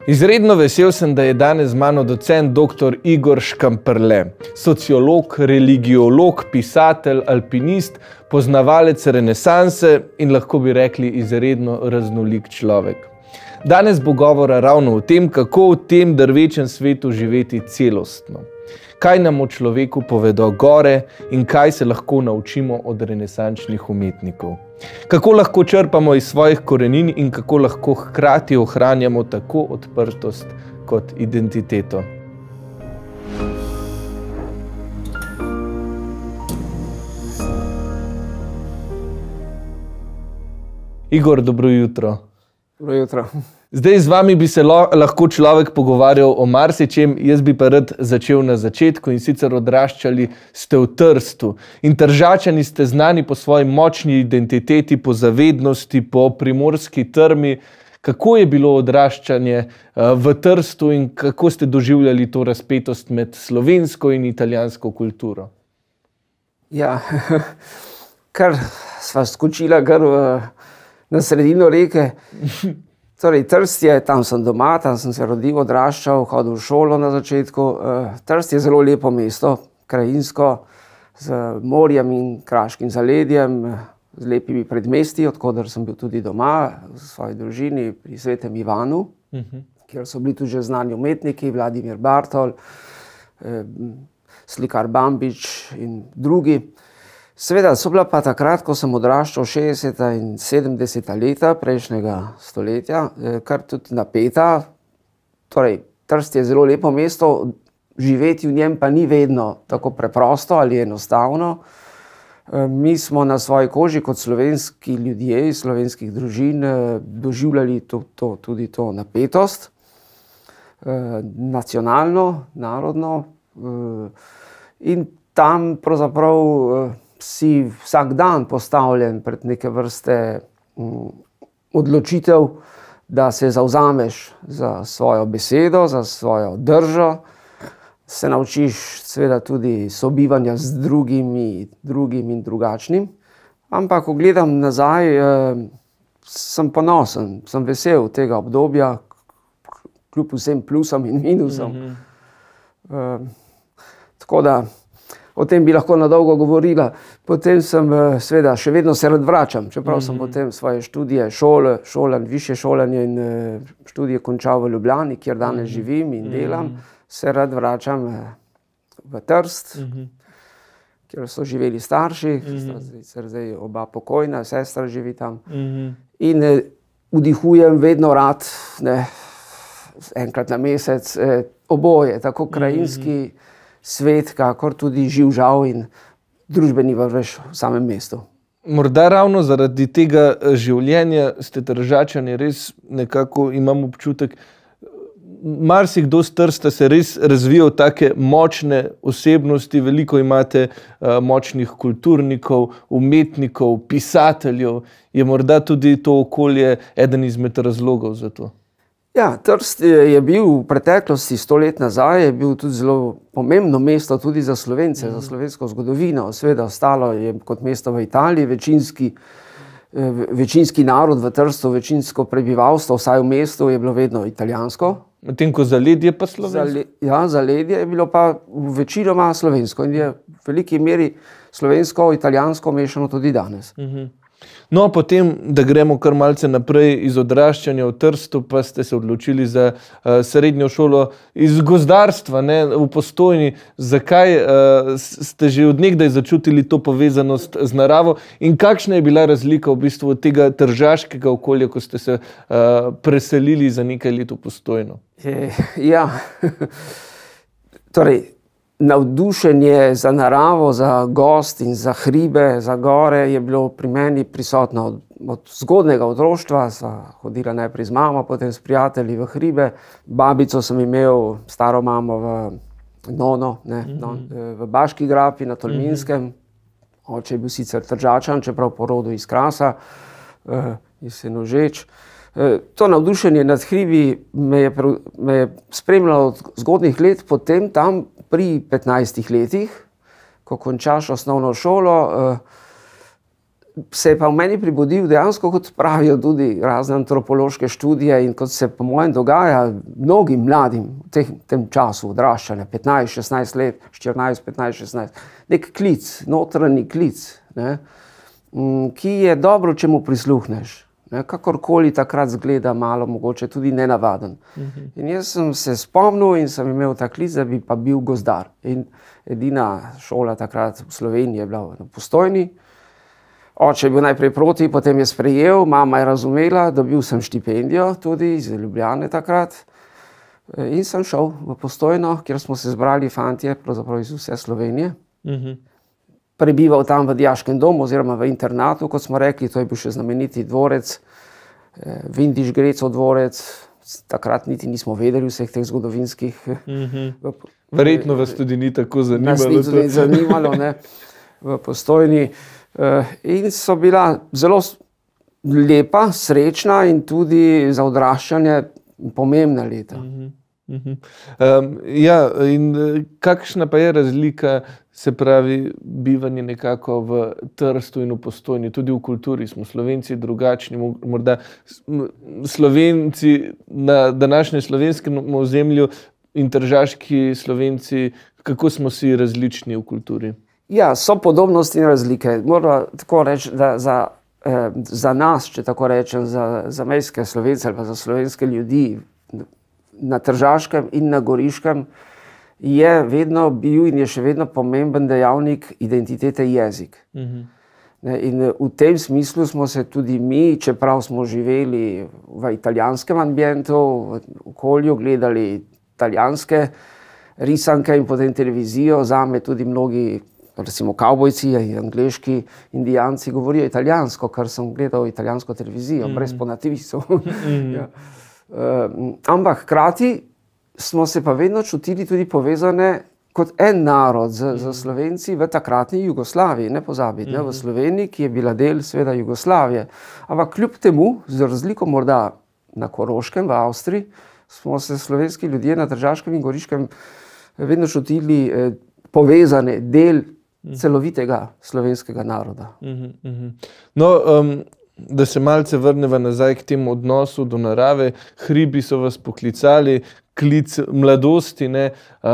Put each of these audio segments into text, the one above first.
Izredno vesel sem, da je danes z mano docent dr. Igor Škamperle, sociolog, religiolog, pisatelj, alpinist, poznavalec renesanse in lahko bi rekli izredno raznolik človek. Danes bo govora ravno o tem, kako v tem drvečem svetu živeti celostno. Kaj nam o človeku povedo gore in kaj se lahko naučimo od renesančnih umetnikov. Kako lahko črpamo iz svojih korenin in kako lahko hkrati ohranjamo tako odprtost kot identiteto. Igor, dobro jutro. Dobro jutro. Zdaj z vami bi se lahko človek pogovarjal o marsičem, jaz bi pa rad začel na začetku in sicer odraščali ste v Trstu. In Tržačani ste znani po svoji močni identiteti, po zavednosti, po primorski trmi. Kako je bilo odraščanje v Trstu in kako ste doživljali to razpetost med slovensko in italijansko kulturo? Ja, kar sva skočila na sredino reke. Torej, Trst je, tam sem doma, tam sem se rodil, odraščal, hodil v šolo na začetku. Trst je zelo lepo mesto, krajinsko, z morjem in kraškim zaledjem, z lepimi predmestji, odkoder sem bil tudi doma, v svoji družini pri Svetem Ivanu, kjer so bili tudi že znani umetniki, Vladimir Bartol, slikar Bambič in drugi. Seveda so bila pa takrat, ko sem odraščal 60. in 70. leta prejšnjega stoletja, kar tudi napeta. Torej, Trst je zelo lepo mesto, živeti v njem pa ni vedno tako preprosto ali enostavno. Mi smo na svoji koži kot slovenski ljudje iz slovenskih družin doživljali tudi to napetost, nacionalno, narodno. In tam pravzaprav si vsak dan postavljen pred neke vrste odločitev, da se zavzameš za svojo besedo, za svojo držo, se naučiš seveda tudi sobivanja z drugim in drugačnim. Ampak, ko gledam nazaj, sem ponosen, sem vesel tega obdobja, kljub vsem plusom in minusom. Tako da o tem bi lahko na dolgo govorila. Potem sem, seveda, še vedno se rad vračam, čeprav sem potem svoje študije, višje šolanje in študije končal v Ljubljani, kjer danes živim in delam, se rad vračam v Trst, kjer so živeli starši, zdaj oba pokojna, sestra živi tam. In vdihujem vedno rad, enkrat na mesec, oboje, tako krajinski svet, kakor tudi živžav in družbeni vrvež v samem mestu. Morda ravno zaradi tega življenja ste Tržačani res nekako, imam občutek, marsikdo s Trsta se res razvijal take močne osebnosti, veliko imate močnih kulturnikov, umetnikov, pisateljev. Je morda tudi to okolje eden izmed razlogov za to? Ja, Trst je bil v preteklosti, 100 let nazaj, je bil tudi zelo pomembno mesto tudi za Slovence, za slovensko zgodovino. Seveda ostalo je kot mesto v Italiji, večinski narod v Trstu, večinsko prebivalstvo, vsaj v mestu, je bilo vedno italijansko. Medtem ko zaledje pa slovensko? Ja, zaledje je bilo pa večinoma slovensko in je v veliki meri slovensko-italijansko mešano tudi danes. No, potem, da gremo kar malce naprej iz odraščanja v Trstu, pa ste se odločili za srednjo šolo iz gozdarstva v Postojni. Zakaj ste že od nekdaj začutili to povezanost z naravo in kakšna je bila razlika v bistvu od tega tržaškega okolja, ko ste se preselili za nekaj let v Postojno? Ja, torej, navdušenje za naravo, za gozd in za hribe, za gore je bilo pri meni prisotno od zgodnega otroštva. Sva hodila najprej z mamo, potem s prijatelji v hribe. Babico sem imel, staro mamo v Baški grapi na Tolminskem. Oče je bil sicer Tržačan, čeprav po rodu iz Krasa, iz Senožeč. To navdušenje nad hribi me je spremljalo od zgodnjih let, potem tam pri 15 letih, ko končaš osnovno šolo, se je pa v meni prebudil dejansko, kot pravijo tudi razne antropološke študije in kot se po mojem dogaja mnogim mladim v tem času odraščanja, 15, 16 let, 14, 15, 16, nek klic, notranji klic, ne, ki je dobro, če mu prisluhneš. Ne, kakorkoli takrat zgleda malo, mogoče tudi nenavaden. In jaz sem se spomnil in sem imel ta klic, da bi pa bil gozdar. In edina šola takrat v Sloveniji je bila na Postojni. Oče je bil najprej proti, potem je sprejel, mama je razumela, dobil sem štipendijo tudi iz Ljubljane takrat. In sem šel v Postojno, kjer smo se zbrali fantje, pravzaprav iz vse Slovenije. Prebival tam v dijaškem domu oziroma v internatu, kot smo rekli, to je bil še znameniti dvorec, Vindiš-Grecov dvorec. Takrat niti nismo vedeli vseh teh zgodovinskih. Verjetno vas tudi ni tako zanimalo. Nas ni tudi zanimalo, ne, v Postojni. In so bila zelo lepa, srečna in tudi za odraščanje pomembna leta. Ja, in kakšna pa je razlika, se pravi, bivanje nekako v Trstu in v Postojni, tudi v kulturi smo Slovenci drugačni, morda Slovenci na današnjem slovenskem ozemlju in tržaški Slovenci, kako smo si različni v kulturi? Ja, so podobnosti in razlike. Moram tako reči, da za nas, če tako rečem, za mejske Slovence ali pa za slovenske ljudi na Tržaškem in na Goriškem je vedno bil in je še vedno pomemben dejavnik identitete jezik. In v tem smislu smo se tudi mi, čeprav smo živeli v italijanskem ambientu, v okolju, gledali italijanske risanke in potem televizijo, zame tudi mnogi recimo kavbojci in angleški indijanci govorijo italijansko, ker sem gledal italijansko televizijo, brez ponativisov. Ja. Ampak hkrati smo se pa vedno čutili tudi povezane kot en narod z Slovenci v takratni Jugoslaviji, ne pozabiti, ne, v Sloveniji, ki je bila del seveda Jugoslavije. Ampak kljub temu, z razliko morda na Koroškem, v Avstriji, smo se slovenski ljudje na Tržaškem in Goriškem vedno čutili povezane, del celovitega slovenskega naroda. No, da se malce vrneva nazaj k temu odnosu do narave, hribi so vas poklicali, klic mladosti, ne?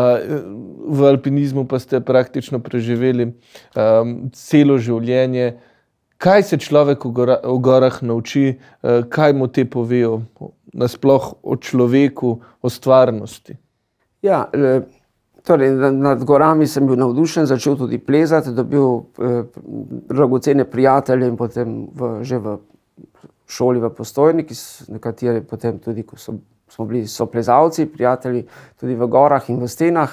V alpinizmu pa ste praktično preživeli celo življenje. Kaj se človek v gorah nauči, kaj mu te povejo nasploh o človeku, o stvarnosti? Ja, torej nad gorami sem bil navdušen, začel tudi plezati, dobil dragocene prijatelje in potem že v šoli v Postojni, nekateri potem tudi, ko smo bili soplezalci, prijatelji tudi v gorah in v stenah.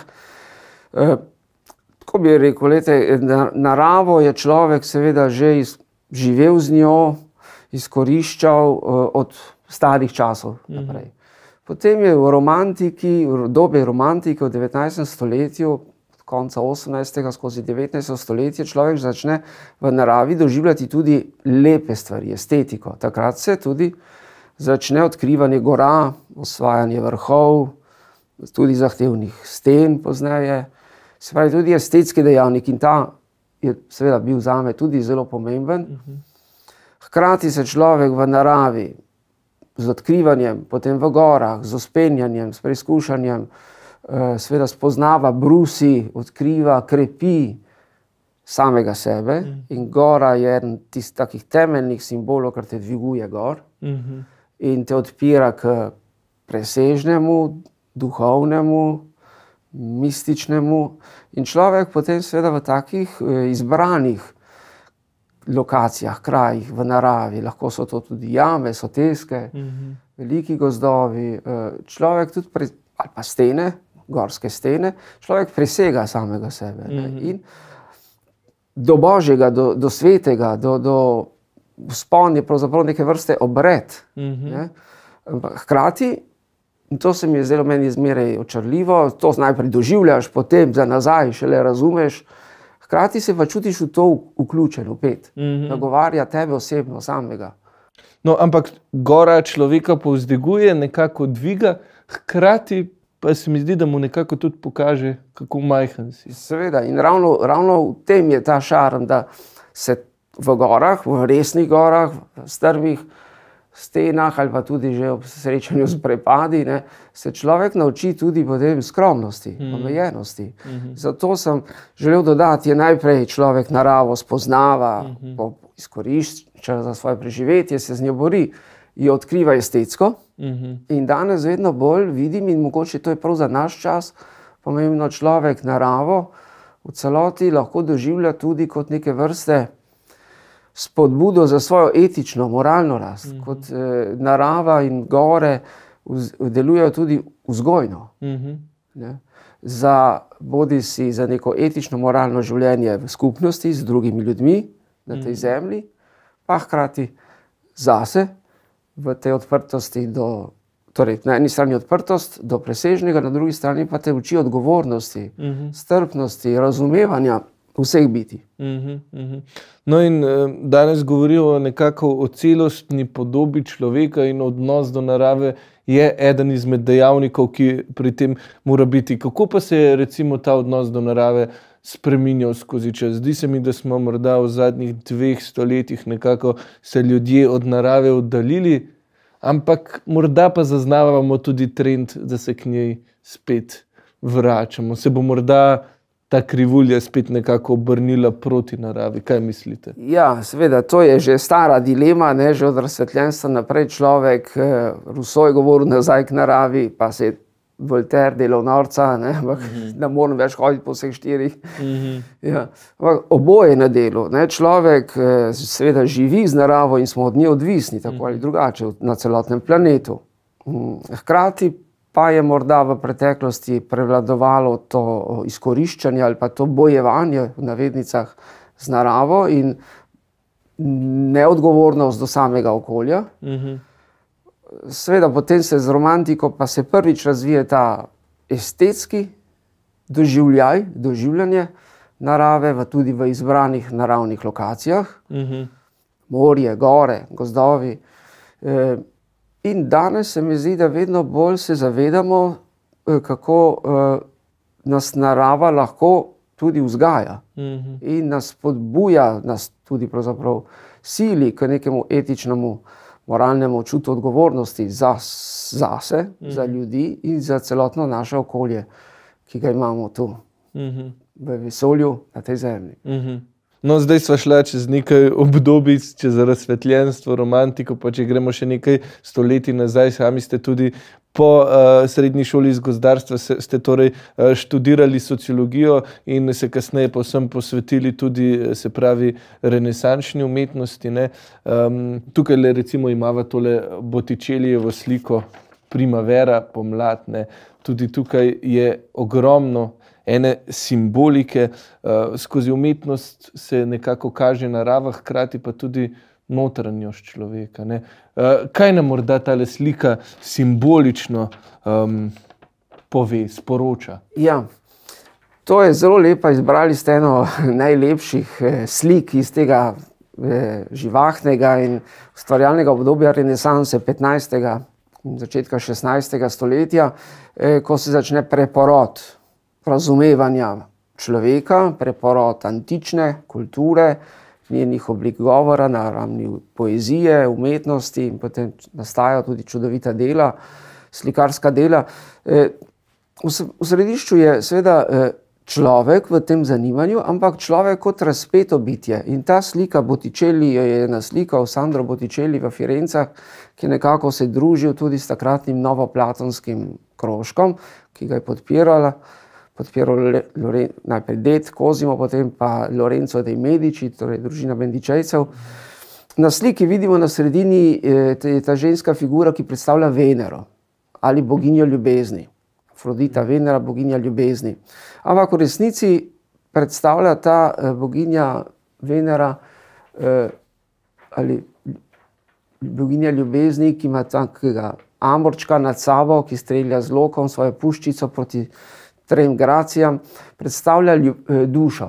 Tako bi rekel, naravo je človek seveda že živel z njo, izkoriščal od starih časov naprej. Potem je v romantiki, v dobi romantike v 19. stoletju, od konca 18. skozi 19. stoletje, človek začne v naravi doživljati tudi lepe stvari, estetiko. Takrat se tudi začne odkrivanje gora, osvajanje vrhov, tudi zahtevnih sten pozneje. Se pravi, tudi estetski dejavnik in ta je seveda bil zame tudi zelo pomemben. Hkrati se človek v naravi z odkrivanjem, potem v gorah, z vzpenjanjem, s preizkušanjem, seveda spoznava, brusi, odkriva, krepi samega sebe. In gora je eden tistih takih temeljnih simbolov, kar te dviguje gor in te odpira k presežnemu, duhovnemu, mističnemu. In človek potem seveda v takih izbranih lokacijah, krajih, v naravi, lahko so to tudi jame, soteske, veliki gozdovi, človek tudi, ali pa stene, gorske stene, človek presega samega sebe. In do Božjega, do svetega, do vzpon je pravzaprav neke vrste obred. Hkrati, in to se mi je zdelo meni zmeraj očarljivo, to najprej doživljaš, potem za nazaj šele razumeš, hkrati se pa čutiš v to vključen, vpet. Nagovarja tebe osebno, samega. No, ampak gora človeka povzdiguje, nekako dviga, hkrati pa se mi zdi, da mu nekako tudi pokaže, kako majhen si. Seveda, in ravno v tem je ta šarm, da se v gorah, v resnih gorah, v strmih stenah ali pa tudi že ob srečanju s prepadi, ne, se človek nauči tudi potem skromnosti, omejenosti. Zato sem želel dodati, je najprej človek naravo spoznava, izkorišča za svoje preživetje, se z njo bori, jo odkriva estetsko in danes vedno bolj vidim in mogoče to je prav za naš čas pomembno, človek naravo v celoti lahko doživlja tudi kot neke vrste spodbudo za svojo etično, moralno rast, kot narava in gore delujejo tudi vzgojno. Ne? Bodisi za neko etično, moralno življenje v skupnosti z drugimi ljudmi na tej zemlji, pa hkrati zase v tej odprtosti torej na eni strani odprtost do presežnega, na drugi strani pa te uči odgovornosti, strpnosti, razumevanja vseh biti. No in danes govorijo nekako o celostni podobi človeka in odnos do narave je eden izmed dejavnikov, ki pri tem mora biti. Kako pa se je recimo ta odnos do narave spreminjal skozi čas? Zdi se mi, da smo morda v zadnjih 2 stoletjih nekako se ljudje od narave oddaljili, ampak morda pa zaznavamo tudi trend, da se k njej spet vračamo. Se bo morda ta krivulja spet nekako obrnila proti naravi. Kaj mislite? Ja, seveda, to je že stara dilema, ne, že od razsvetljenstva naprej človek, Rousseau je govoril nazaj k naravi, pa se je Voltaire delal norca, ne, da moram več hoditi po vseh 4. Ja. Oboje na delu. Ne, človek seveda živi z naravo in smo od nje odvisni, tako ali drugače, na celotnem planetu. Hkrati pa je morda v preteklosti prevladovalo to izkoriščanje ali pa to bojevanje v navednicah z naravo in neodgovornost do samega okolja. Seveda potem se z romantiko pa se prvič razvije ta estetski doživljanje narave, tudi v izbranih naravnih lokacijah. Morje, gore, gozdovi. In danes se mi zdi, da vedno bolj se zavedamo, kako nas narava lahko tudi vzgaja in nas spodbuja, nas tudi pravzaprav sili k nekemu etičnemu, moralnemu čutu odgovornosti zase, za ljudi in za celotno naše okolje, ki ga imamo tu, v vesolju, na tej zemlji. No, zdaj sva šla čez nekaj obdobij, čez razsvetljenstvo, romantiko, pa če gremo še nekaj stoletij nazaj, sami ste tudi po srednji šoli iz gozdarstva ste torej študirali sociologijo in se kasneje povsem posvetili tudi, se pravi, renesančni umetnosti, ne. Tukaj le recimo imava tole Botticellijevo sliko Primavera, pomlad, ne. Tudi tukaj je ogromno ene simbolike, skozi umetnost se nekako kaže narava, hkrati pa tudi notranjost človeka, ne. Kaj nam morda tale slika simbolično pove, sporoča? Ja, to je zelo lepa, izbrali ste eno najlepših slik iz tega živahnega in ustvarjalnega obdobja renesanse 15. in začetka 16. stoletja, ko se začne preporod razumevanja človeka, preporod antične kulture, njenih oblik govora na ravni poezije, umetnosti in potem nastajajo tudi čudovita dela, slikarska dela. V središču je seveda človek v tem zanimanju, ampak človek kot razpeto bitje. In ta slika Botticelli je naslikal Sandro Botticelli v Firencah, ki nekako se družil tudi s takratnim novoplatonskim krožkom, ki ga je podpiral najprej ded Cosimo, potem pa Lorenzo dei Medici, torej družina Medičejcev. Na sliki vidimo na sredini ta ženska figura, ki predstavlja Venero ali boginjo ljubezni. Afrodita, Venera, boginja ljubezni. Ampak v resnici predstavlja ta boginja Venera ali boginja ljubezni, ki ima takega amorčka nad sabo, ki strelja z lokom svojo puščico proti 3 gracijam, predstavlja dušo.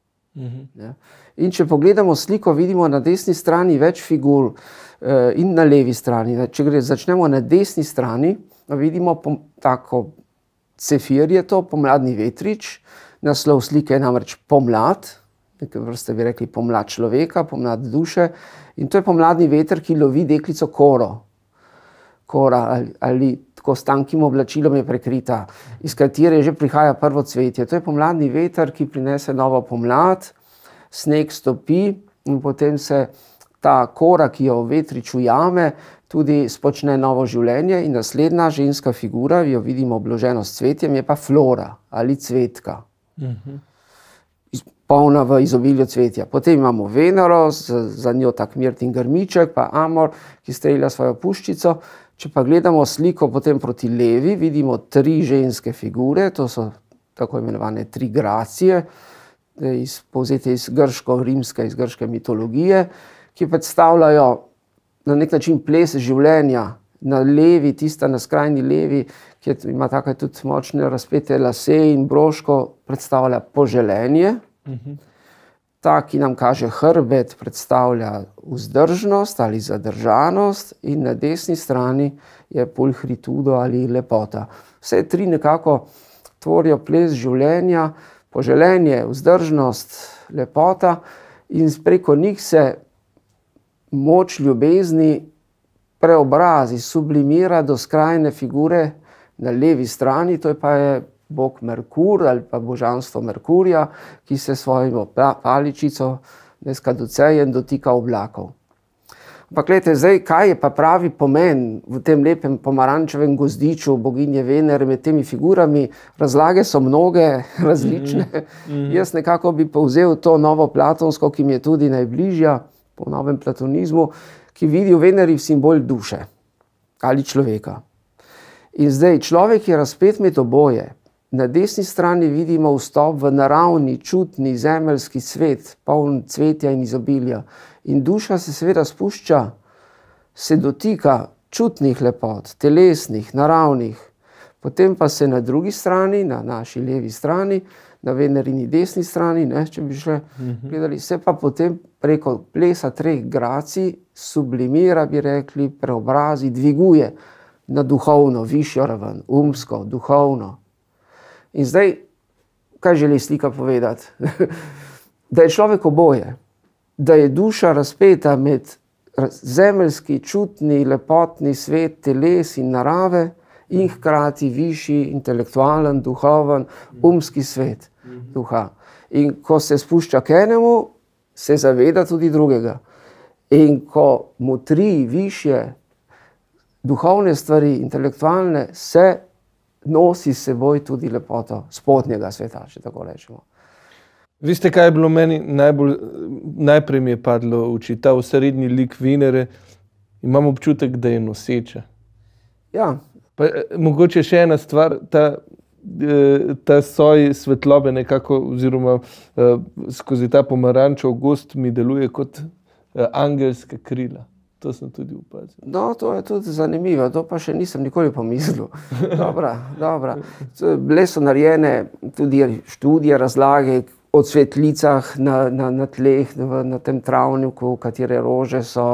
In če pogledamo sliko, vidimo na desni strani več figur in na levi strani. Če začnemo na desni strani, vidimo tako cefir je to, pomladni vetrič, naslov slike je namreč Pomlad, neke vrste bi rekli pomlad človeka, pomlad duše. In to je pomladni veter, ki lovi deklico Koro. Kora ali tako s tankim oblačilom je prekrita, iz katere že prihaja prvo cvetje. To je pomladni veter, ki prinese novo pomlad, sneg stopi in potem se ta kora, ki jo v vetriču jame, tudi spočne novo življenje in naslednja ženska figura, jo vidimo obloženo s cvetjem, je pa Flora ali cvetka. Polna v izobilju cvetja. Potem imamo Venero, za njo tak Mirtin grmiček, pa Amor, ki strelja svojo puščico. Če pa gledamo sliko potem proti levi, vidimo 3 ženske figure, to so tako imenovane 3 gracije, povzete iz grško-rimske, iz grške mitologije, ki predstavljajo na nek način ples življenja. Na levi, tista na skrajni levi, ki ima take tudi močne razpete lase in broško, predstavlja poželenje. Ta, ki nam kaže hrbet, predstavlja vzdržnost ali zadržanost in na desni strani je pulhritudo ali lepota. Vse 3 nekako tvorijo ples življenja, poželenje, vzdržnost, lepota in preko njih se moč ljubezni preobrazi, sublimira do skrajne figure na levi strani, to pa je bog Merkur ali pa božanstvo Merkurja, ki se svojo paličico neskaducejen dotika oblakov. Ampak gledajte, zdaj, kaj je pa pravi pomen v tem lepem pomarančevem gozdiču boginje Venere med temi figurami? Razlage so mnoge, različne. Jaz nekako bi povzel to novo platonsko, ki mi je tudi najbližja, po novem platonizmu, ki vidi v Veneri simbol duše ali človeka. In zdaj, človek je razpet med oboje. Na desni strani vidimo vstop v naravni, čutni, zemeljski svet, poln cvetja in izobilja. In duša se seveda spušča, se dotika čutnih lepot, telesnih, naravnih. Potem pa se na drugi strani, na naši levi strani, na Venerini desni strani, če bi še gledali, se pa potem preko plesa 3 gracij sublimira, bi rekli, preobrazi, dviguje na duhovno, višjo raven, umsko, duhovno. In zdaj, kaj želi slika povedati? Da je človek oboje, da je duša razpeta med zemeljski, čutni, lepotni svet, teles in narave in hkrati višji, intelektualen, duhoven, umski svet duha. In ko se spušča k enemu, se zaveda tudi drugega. In ko motri višje duhovne stvari, intelektualne, se nosi s seboj tudi lepoto spodnjega sveta, če tako rečemo. Veste, kaj je bilo meni najprej mi je padlo v oči, ta osrednji lik Venere, imam občutek, da je noseča. Ja. Pa, mogoče še ena stvar, ta soj svetlobe nekako, oziroma skozi ta pomarančev gozd mi deluje kot angelska krila. To sem tudi opazil. No, to je tudi zanimivo, to pa še nisem nikoli pomislil. Dobra. Bile so narejene tudi študije, razlage o svetlicah na tleh, na tem travniku, katere rože so.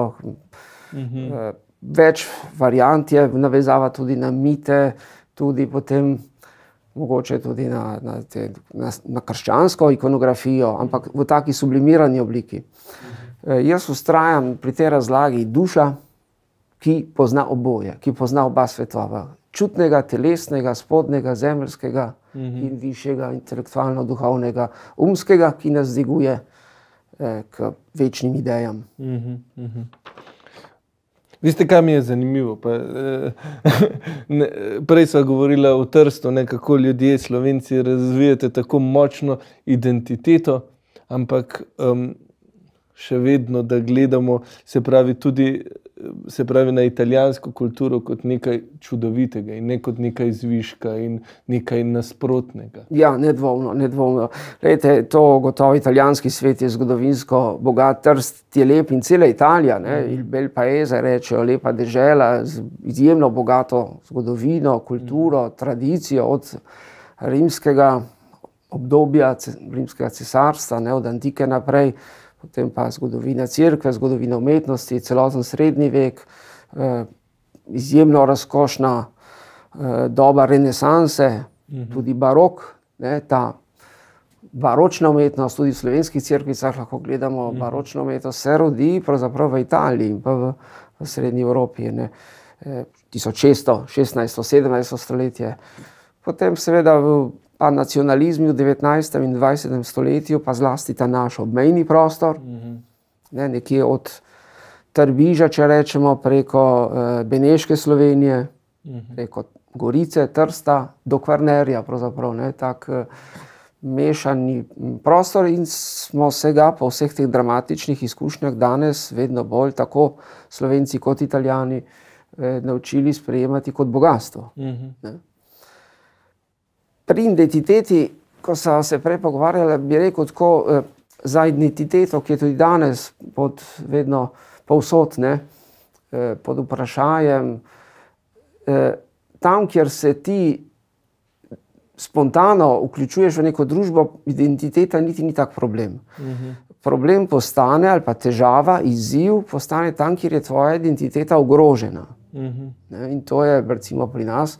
Več variant je, navezava tudi na mite, tudi potem mogoče tudi na krščansko ikonografijo, ampak v taki sublimirani obliki. Jaz vztrajam pri tej razlagi duša, ki pozna oboje, ki pozna oba svetova. Čutnega, telesnega, spodnega, zemeljskega in višjega, intelektualno-duhovnega, umskega, ki nas dviguje k večnim idejam. Veste, kaj mi je zanimivo? Prej sva govorila o Trstu, kako ljudje, Slovenci, razvijate tako močno identiteto, ampak še vedno, da gledamo, se pravi na italijansko kulturo kot nekaj čudovitega in ne kot nekaj zviška in nekaj nasprotnega. Ja, nedvomno. Glejte, to gotovo italijanski svet je zgodovinsko bogat, Trst je lep in cela Italija, il bel paese, rečejo, lepa dežela z izjemno bogato zgodovino, kulturo, tradicijo od rimskega obdobja, rimskega cesarstva, od antike naprej, potem pa zgodovina cerkve, zgodovina umetnosti, celoten srednji vek, izjemno razkošna doba renesanse, tudi barok, ta baročna umetnost, tudi v slovenskih cerkvicah lahko gledamo baročno umetnost, se rodi pravzaprav v Italiji in pa v srednji Evropi, 1600, 17. stoletje. Potem seveda pa nacionalizmi v 19. in 20. stoletju, pa zlasti ta naš obmejni prostor, nekje od Trbiža, če rečemo, preko Beneške Slovenije, preko Gorice, Trsta, do Kvarnerja, pravzaprav, tak mešani prostor in smo se ga po vseh teh dramatičnih izkušnjah danes vedno bolj, tako Slovenci kot Italijani, naučili sprejemati kot bogastvo. Pri identiteti, ko so se prej pogovarjali, bi rekel tako, za identiteto, ki je tudi danes vedno povsod, pod vprašanjem, tam, kjer se ti spontano vključuješ v neko družbo, identiteta niti ni tak problem. Problem postane, ali pa težava, izziv postane tam, kjer je tvoja identiteta ogrožena. In to je recimo pri nas,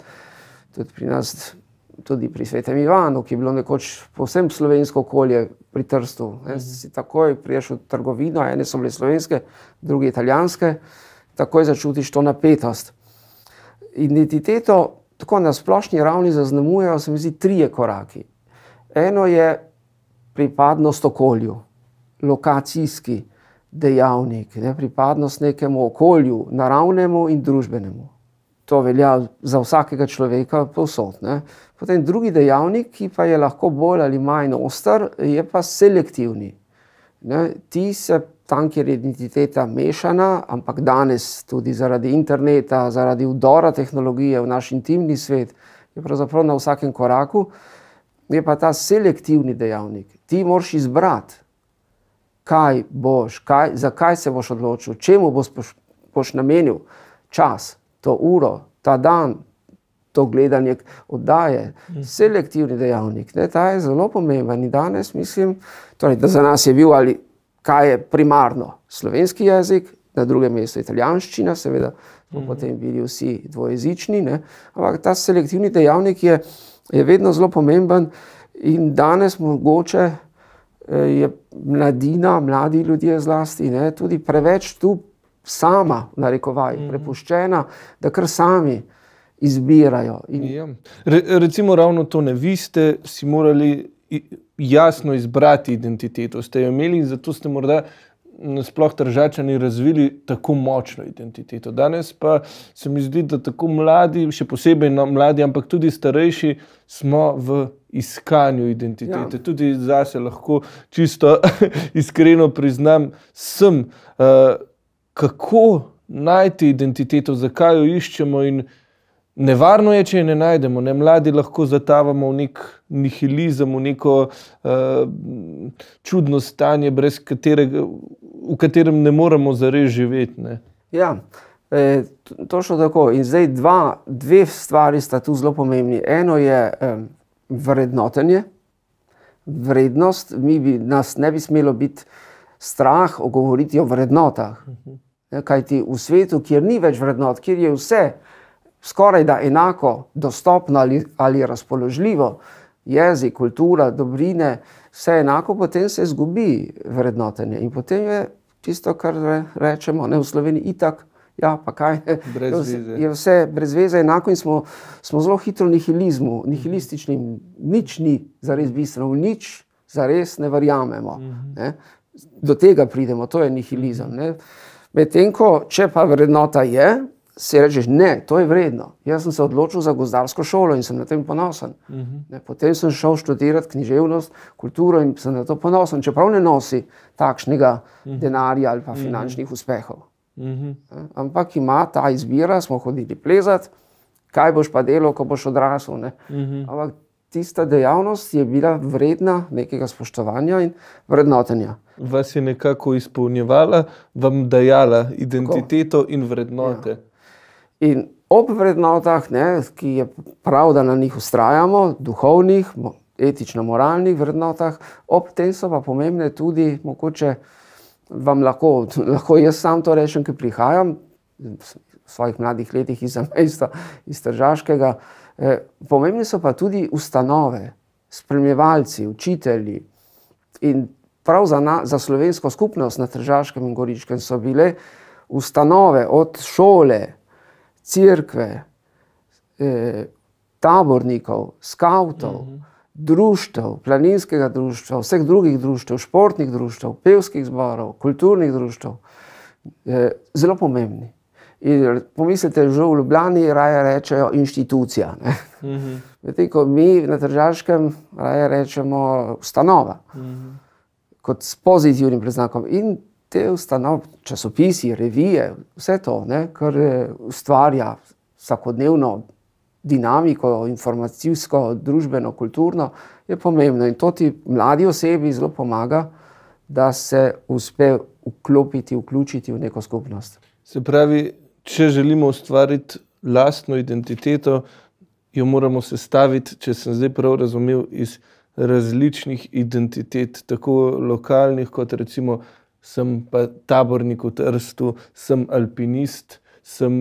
tudi pri Svetem Ivanu, ki je bilo nekoč povsem slovensko okolje pri Trstu. Si takoj priješ v trgovino, ene so bile slovenske, druge italijanske, takoj začutiš to napetost. Identiteto tako na splošni ravni zaznamujejo, se mi zdi, 3 koraki. Eno je pripadnost okolju, lokacijski dejavnik, pripadnost nekemu okolju, naravnemu in družbenemu. To velja za vsakega človeka povsod. Potem drugi dejavnik, ki pa je lahko bolj ali manj oster, je pa selektivni. Ti se tam, kjer je identiteta mešana, ampak danes tudi zaradi interneta, zaradi vdora tehnologije v naš intimni svet, je pravzaprav na vsakem koraku, je pa ta selektivni dejavnik. Ti moraš izbrati, kaj boš, zakaj se boš odločil, čemu boš namenil čas, to uro, ta dan, to gledanje oddaje. Selektivni dejavnik, ta je zelo pomemben in danes mislim, torej, da za nas je bil ali kaj je primarno slovenski jezik, na drugem mestu italijanščina, seveda smo potem bili vsi dvojezični, ampak ta selektivni dejavnik je vedno zelo pomemben in danes mogoče je mladina, mladi ljudje zlasti, tudi preveč tu sama, v narekovajih, prepuščena, da kar sami izbirajo. Recimo ravno to, vi ste si morali jasno izbrati identiteto, ste jo imeli in zato ste morda sploh Tržačani razvili tako močno identiteto. Danes pa se mi zdi, da tako mladi, še posebej mladi, ampak tudi starejši, smo v iskanju identitete. Tudi zase lahko čisto iskreno priznam, kako najti identiteto, zakaj jo iščemo in nevarno je, če je ne najdemo. Mladi lahko zatavamo v nek nihilizem, v neko čudno stanje, v katerem ne moremo zares živeti. Ja, točno tako. In zdaj dve stvari sta tu zelo pomembni. Eno je vrednotenje, vrednost. Nas ne bi smelo biti strah govoriti o vrednotah. Kajti v svetu, kjer ni več vrednot, kjer je vse skoraj da enako dostopno ali razpoložljivo, jezik, kultura, dobrine, vse enako, potem se izgubi vrednotenje. In potem je tisto, kar rečemo, v Sloveniji itak, ja, pa kaj, je vse brez veze enako in smo zelo hitro v nihilizmu, nihilistični, nič ni zares bistveno, nič zares ne verjamemo. Do tega pridemo, to je nihilizem. Medtem ko, če pa vrednota je, si rečeš, ne, to je vredno. Jaz sem se odločil za gozdarsko šolo in sem na tem ponosen. Potem sem šel študirati književnost, kulturo in sem na to ponosen, čeprav ne nosi takšnega denarja ali pa finančnih uspehov. Ampak ima ta izbira, smo hodili plezati, kaj boš pa delal, ko boš odrasel. Ampak tista dejavnost je bila vredna nekega spoštovanja in vrednotenja. Vas je nekako izpolnjevala, vam dajala identiteto in vrednote. In ob vrednotah, ki je prav, da na njih vztrajamo, duhovnih, etično-moralnih vrednotah, ob tem so pa pomembne tudi, mogoče vam lahko jaz sam to rečem, ki prihajam v svojih mladih letih iz zamejstva, iz Tržaškega, pomembne so pa tudi ustanove, spremljevalci, učitelji. In prav za slovensko skupnost na Tržaškem in Goričkem so bile ustanove od šole, cerkve, tabornikov, skavtov, društev, planinskega društva, vseh drugih društev, športnih društev, pevskih zborov, kulturnih društev, zelo pomembni. In pomislite, že v Ljubljani raje rečejo inštitucija. Medtem ko mi na Tržaškem raje rečemo ustanova, kot s pozitivnim predznakom. In te ustanove, časopisi, revije, vse to, kar ustvarja vsakodnevno dinamiko, informacijsko, družbeno, kulturno, je pomembno. In to ti mladi osebi zelo pomaga, da se uspe vključiti v neko skupnost. Se pravi, če želimo ustvariti lastno identiteto, jo moramo sestaviti, če sem zdaj prav razumel, iz različnih identitet, tako lokalnih, kot recimo sem pa tabornik v Trstu, sem alpinist, sem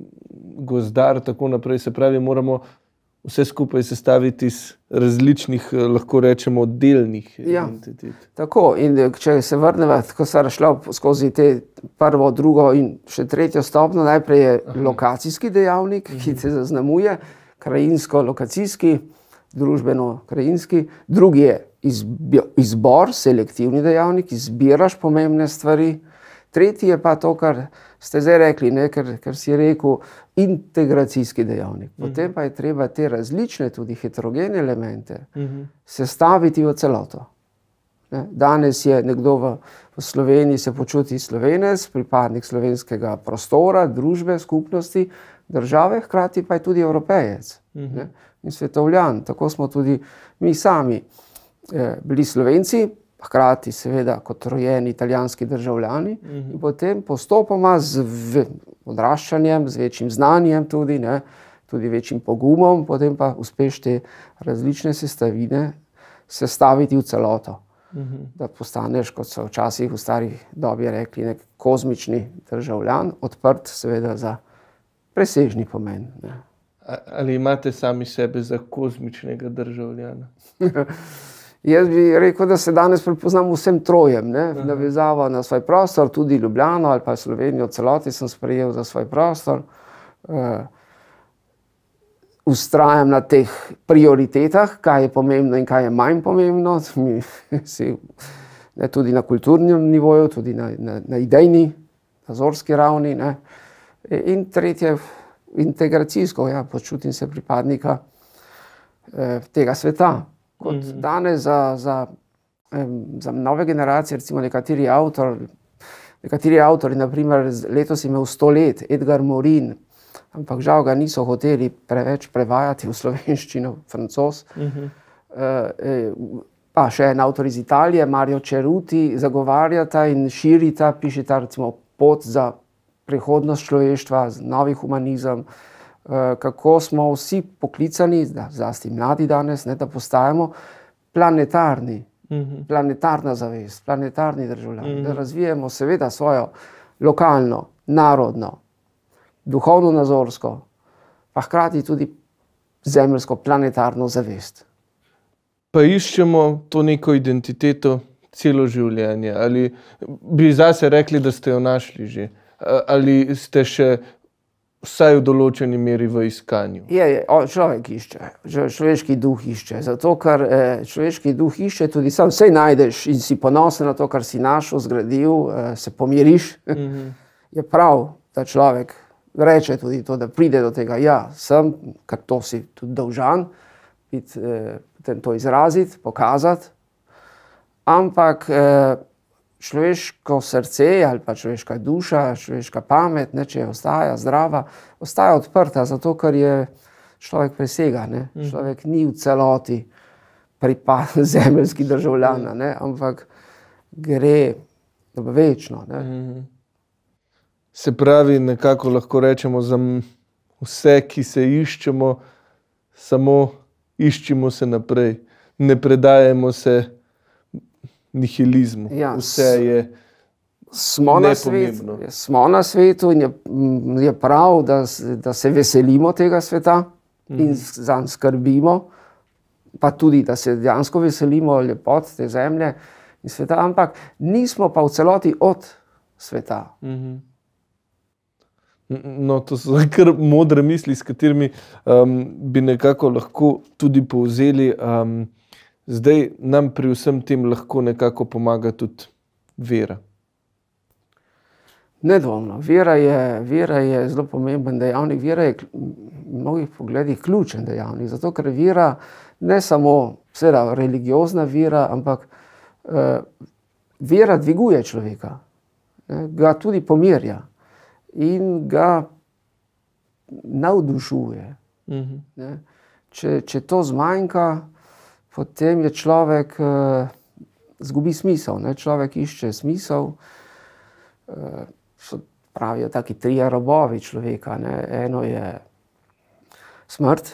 gozdar, tako naprej. Se pravi, moramo vse skupaj sestaviti iz različnih, lahko rečemo, delnih identitet. Tako, in če se vrnemo, ko sem šla skozi te prvo, drugo in še tretjo stopnjo, najprej je lokacijski dejavnik, ki se zaznamuje, krajinsko-lokacijski, družbeno-krajinski, drugi je izbor, selektivni dejavnik, izbiraš pomembne stvari, tretji je pa to, kar ste zdaj rekli, ker si rekel, integracijski dejavnik. Potem pa je treba te različne, tudi heterogene elemente sestaviti v celoto. Danes je nekdo v Sloveniji se počuti Slovenec, pripadnik slovenskega prostora, družbe, skupnosti, države, hkrati pa je tudi Evropejec in svetovljan. Tako smo tudi mi sami bili Slovenci, hkrati seveda kot rojeni italijanski državljani in potem postopoma z odraščanjem, z večjim znanjem tudi, tudi večjim pogumom, potem pa uspeš te različne sestavine sestaviti v celoto. Da postaneš, kot so včasih v starih dobi rekli, nek kozmični državljan, odprt seveda za presežni pomen. Ali imate sami sebe za kozmičnega državljana? Jaz bi rekel, da se danes prepoznam vsem trojem, navezava na svoj prostor, tudi Ljubljano ali pa Slovenijo celoti sem sprejel za svoj prostor. Vztrajam na teh prioritetah, kaj je pomembno in kaj je manj pomembno, tudi na kulturnem nivoju, tudi na idejni, nazorski ravni. In tretje, integracijsko, počutim se pripadnika tega sveta. Kot danes za nove generacije, recimo nekateri avtori, naprimer letos imel 100 let, Edgar Morin, ampak žal ga niso hoteli preveč prevajati v slovenščino, Francoz. Pa še en avtor iz Italije, Mario Ceruti, zagovarjata in širita, pišeta recimo pot za prihodnost človeštva, novi humanizem, kako smo vsi poklicani, zlasti mladi danes, da postajamo planetarni, planetarna zavest, planetarni državljani, da razvijemo seveda svojo lokalno, narodno, duhovno-nazorsko, pa hkrati tudi zemeljsko planetarno zavest. Pa iščemo to neko identiteto celo življenje? Ali bi zase rekli, da ste jo našli že? Ali ste še vsaj v določeni meri v iskanju? Človek išče, človeški duh išče, zato ker človeški duh išče tudi sam, vse najdeš in si ponosen na to, kar si našel, zgradil, se pomiriš. Je prav, da človek reče tudi to, da pride do tega, sem, ker to si tudi dolžan, potem to izraziti, pokazati, ampak človeško srce ali pa človeška duša, človeška pamet, če ostaja zdrava, ostaja odprta, zato ker je človek presega, človek ni v celoti zemeljski državljan, ampak gre večno. Se pravi, nekako lahko rečemo za vse, ki se iščemo, samo iščimo se naprej, ne predajemo se nihilizmu. Vse je nepomembno. Smo na svetu in je prav, da se veselimo tega sveta in zanj skrbimo, pa tudi, da se dejansko veselimo lepot te zemlje in sveta, ampak nismo pa v celoti od sveta. No, to so kar modre misli, s katerimi bi nekako lahko tudi povzeli. Zdaj nam pri vsem tem lahko nekako pomaga tudi vera. Nedvomno. Vera je zelo pomemben dejavnik. Vera je v mnogih pogledih ključen dejavnik, zato ker vera ne samo seveda religiozna vera, ampak vera dviguje človeka, ga tudi pomirja in ga navdušuje. Če to zmanjka, potem je človek izgubi smisel. Človek išče smisel. Pravijo taki trije robovi človeka. Eno je smrt,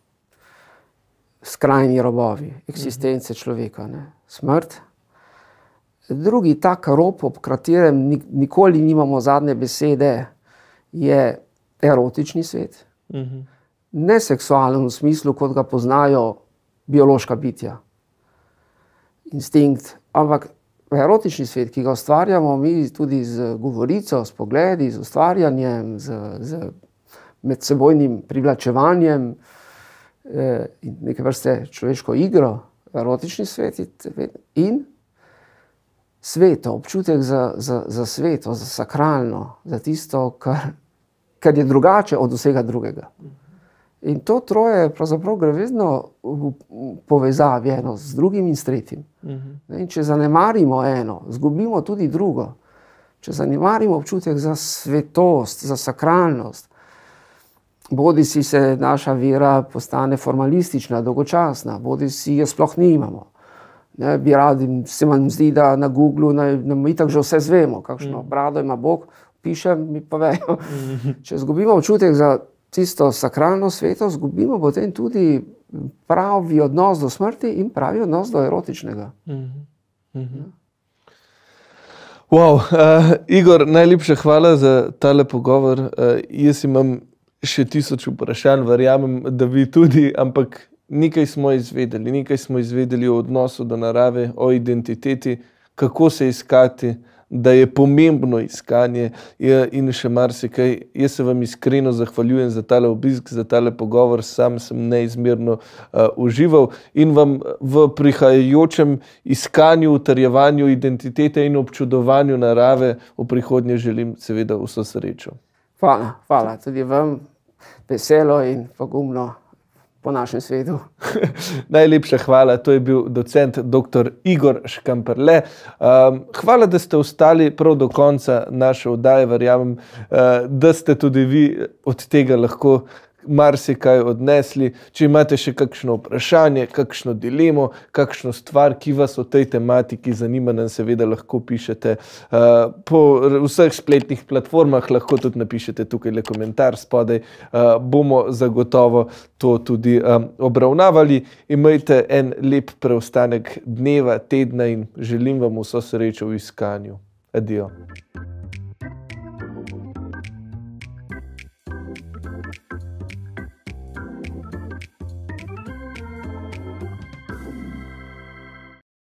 skrajni robovi eksistence človeka. Smrt. Drugi tak rob, ob katerem nikoli nimamo zadnje besede, je erotični svet. Ne seksualen v smislu, kot ga poznajo biološka bitja. Instinkt, ampak erotični svet, ki ga ustvarjamo mi tudi z govorico, s pogledi, z ustvarjanjem, z medsebojnim privlačevanjem in neke vrste človeško igro, erotični svet in sveto, občutek za sveto, za sakralno, za tisto, kar je drugače od vsega drugega. In to troje pravzaprav gre vedno v povezavi eno z drugim in s tretjim. In če zanemarimo eno, izgubimo tudi drugo. Če zanemarimo občutek za svetost, za sakralnost, bodisi se naša vera postane formalistična, dolgočasna, bodisi jo sploh nimamo. Bi radi, se vam zdi, da na Googlu nam itak že vse zvemo, kakšno brado ima Bog, pišem, mi povejo. Če izgubimo občutek za tisto sakralno sveto, izgubimo potem tudi pravi odnos do smrti in pravi odnos do erotičnega. Wow, Igor, najlepša hvala za tale pogovor. Jaz imam še 1000 vprašanj, verjamem, da vi tudi, ampak nekaj smo izvedeli o odnosu do narave, o identiteti, kako se iskati, da je pomembno iskanje in še marsikaj. Jaz se vam iskreno zahvaljujem za tale obisk, za tale pogovor, sam sem neizmerno užival in vam v prihajajočem iskanju, utrjevanju identitete in občudovanju narave v prihodnje želim seveda vso srečo. Hvala. Tudi vam veselo in pogumno po našem svetu. Najlepša hvala, to je bil docent dr. Igor Škamperle. Hvala, da ste ostali prav do konca naše oddaje, verjamem, da ste tudi vi od tega lahko marsikaj odnesli. Če imate še kakšno vprašanje, kakšno dilemo, kakšno stvar, ki vas o tej tematiki zanima, nam seveda lahko pišete po vseh spletnih platformah, lahko tudi napišete tukaj le komentar spodaj. Bomo zagotovo to tudi obravnavali. Imejte en lep preostanek dneva, tedna in želim vam vso srečo v iskanju. Adijo.